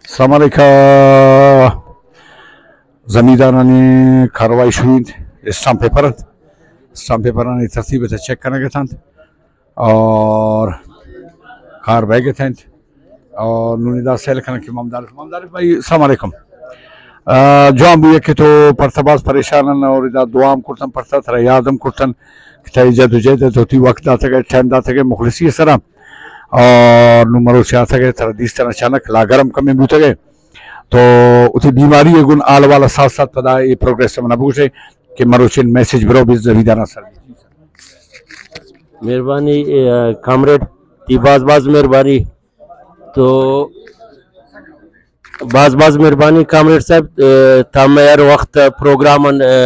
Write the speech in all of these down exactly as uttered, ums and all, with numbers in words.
السلام علیکم زمیندارانی کاروائی شوید اسٹام پیپر اسٹام پیپرانی ترتیب تا چیک کرنے گے تھانت اور کار بہ گئے تھے اور نونی دا سیل کرنے کی ممدار ممدار بھائی السلام علیکم جو ہم بھی کہ تو پرتباز پریشان اور ادا دعام کرتن پرتا تھا یادم کرتن کہ جد و جہد ہوتی وقت داتا گئے ٹائم داتا گئے مخلصی سلام اور نمبروں سے آتا گئے تردیس طرح اچانک لاگرم کمی بوتا گئے تو اتی بیماری گن آل والا ساتھ ساتھ پدا یہ پروگریس سے منابو سے کہ مروچین میسیج برو بھی زویدانا سر مہربانی کامریڈ تی باز باز مہربانی تو باز باز مہربانی کامریڈ صاحب تم یار وقت پروگرام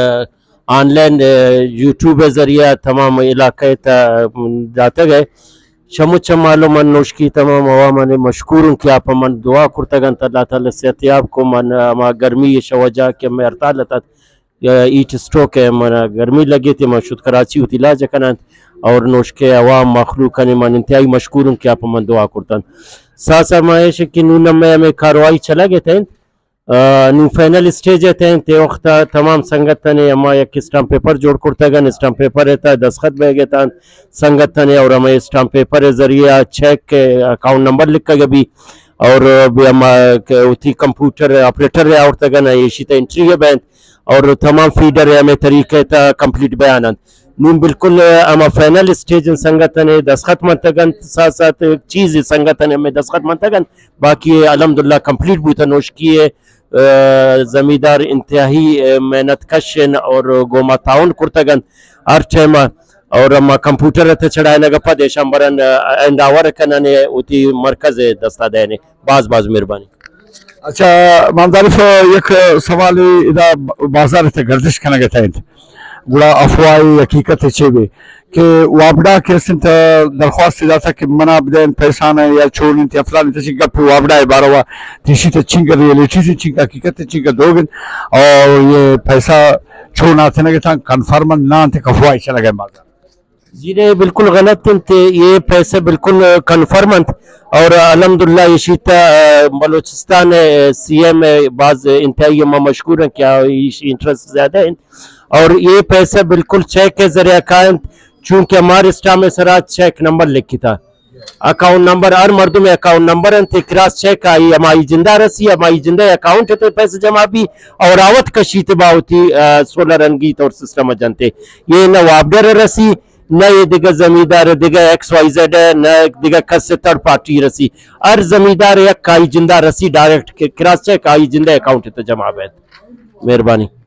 آن لائن یوٹیوب ذریعہ تمام علاقے تا جاتے گئے شموچ معلوم من نوشکی تمام عوامان مشکور ہوں کہ آپ من دعا کرتا گن اللہ تعالی صحتیاب کو من ما گرمی شوجہ کہ میں ارتال لتا ایٹ سٹوک ہے من گرمی لگی تھی من شد کراچی ہوتی لاجہ کنن اور نوشکے عوام مخلوق کنی من انتہائی مشکور ہوں کہ آپ من دعا کرتا سا سا مایش کہ نونم میں ہمیں کاروائی چلا گئے تھے نو فائنل سٹیج تھے تے وقت تمام سنگت نے اما یک اسٹامپ پیپر جوڑ کرتا گن اسٹامپ پیپر رہتا دستخط بہ گئے تھا سنگت نے اور ہمیں اسٹامپ پیپر ذریعہ چیک کے اکاؤنٹ نمبر لکھا گیا بھی اور بھی ہم اتی کمپیوٹر آپریٹر رہا اور تگن ایشی تا انٹری ہے بینت اور تمام فیڈر ہے ہمیں طریقے تا کمپلیٹ بیانند نون بالکل اما فائنل سٹیج سنگت نے دستخط منتگن ساتھ ساتھ چیز سنگت نے ہمیں دستخط منتگن باقی الحمدللہ کمپلیٹ بوتا نوشکی ہے زمیندار انتہائی محنت کشن اور گوما تعاون کرتگن ہر ٹائم اور اما کمپیوٹر رہتے چڑھائے لگا پا دیشان برن انڈاور کننے اتی مرکز دستا دینے باز باز مہربانی اچھا مامدارف یک سوالی ادا بازار تے گردش کرنے گئے تھے گوڑا افوائی حقیقت چھے کہ وابڈا کے سنت درخواست دا تھا کہ منا بدین پیسانا یا چھوڑنی تی افلانی تی چنگا پھر وابڈا ہے باروا تیشی تی چنگا ریلیٹی تی چنگا حقیقت تی چنگا دوگن اور یہ پیسہ چھوڑنا تھے نگے تھا کنفرمن نان تے افوائی چلا گئے بازار جی نے بالکل غلط تھے یہ پیسے بالکل کنفرمن اور الحمدللہ یہ شیطہ بلوچستان سی ایم بعض انتہائی اما مشکور ہیں کیا انٹرسٹ زیادہ ہیں اور یہ پیسے بالکل چیک کے ذریعہ قائم چونکہ ہمارے اسٹام سرات چیک نمبر لکھی تھا اکاؤنٹ نمبر ہر مردوں میں اکاؤنٹ نمبر ہیں کراس چیک آئی ہماری زندہ رسی ہماری زندہ اکاؤنٹ ہے پیسے جمع بھی اور آوت کا شیطبہ ہوتی سولر انگیت اور سسٹم جانتے یہ نہ وابڈر رسی نہ یہ دیگر زمیندار دیگر ایکس وائی زیڈ ہے نہ دیگر کس سے تھرڈ پارٹی رسی ہر زمیندار یک آئی زندہ رسی ڈائریکٹ کراس چیک آئی زندہ اکاؤنٹ ہے تو جمع بیت مہربانی